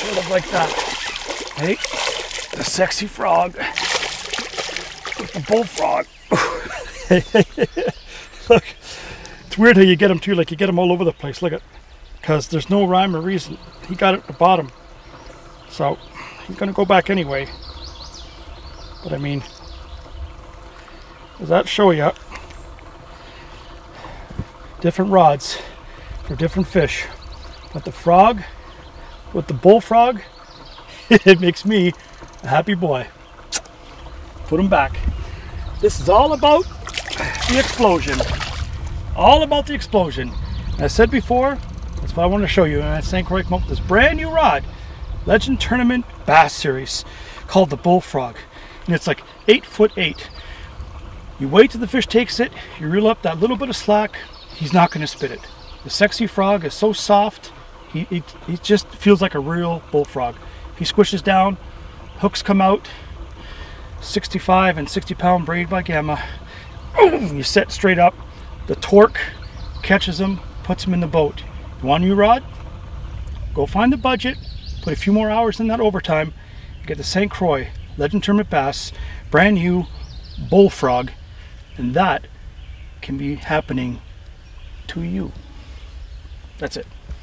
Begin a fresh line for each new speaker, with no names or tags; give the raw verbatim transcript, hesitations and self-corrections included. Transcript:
sort of like that. Hey, the sexy frog with the bullfrog. Look, it's weird how you get them too, like you get them all over the place. Look at, because there's no rhyme or reason. He got it at the bottom, so he's gonna go back anyway. But I mean, does that show you different rods for different fish? But the frog with the bullfrog, it makes me a happy boy. Put them back. This is all about the explosion. All about the explosion. As I said before, that's what I want to show you. And at Saint Croix, come up with this brand new rod, Legend Tournament Bass Series, called the Bullfrog. And it's like eight foot eight. You wait till the fish takes it, you reel up that little bit of slack, he's not going to spit it. The sexy frog is so soft, he, he, he just feels like a real bullfrog. He squishes down, hooks come out, sixty-five and sixty pound braid by Gamma. You set straight up, the torque catches him, puts him in the boat. You want a new rod? Go find the budget, put a few more hours in that overtime, get the Saint Croix Legend Tournament Bass, brand new bullfrog, and that can be happening to you. That's it.